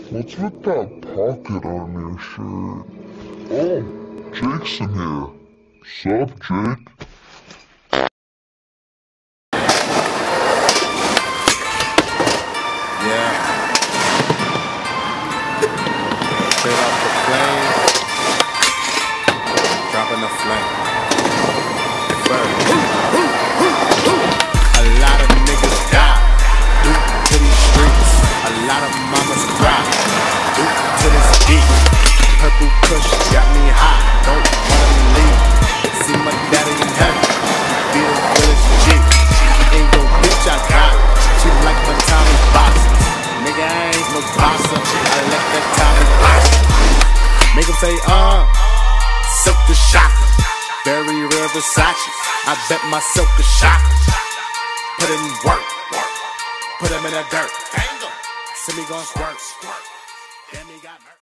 What's with that pocket on your shirt? Oh, Jake's in here. Sup, Jake? Yeah. Straight off the plane. Dropping the flame. A lot of niggas die due to these streets. A lot of mamas cry due to this beat. Purple kush got me high, don't wanna leave. See my daddy in heaven, be the realest G. Ain't no bitch I got, she like my Tommy boxes. Nigga, I ain't no boxer, I let that Tommy box. Make him say, silk the shocker. Very rare Versace, I bet my silk is shocker. Put in work, put him in the dirt. See me gon' squirt, and me got hurt.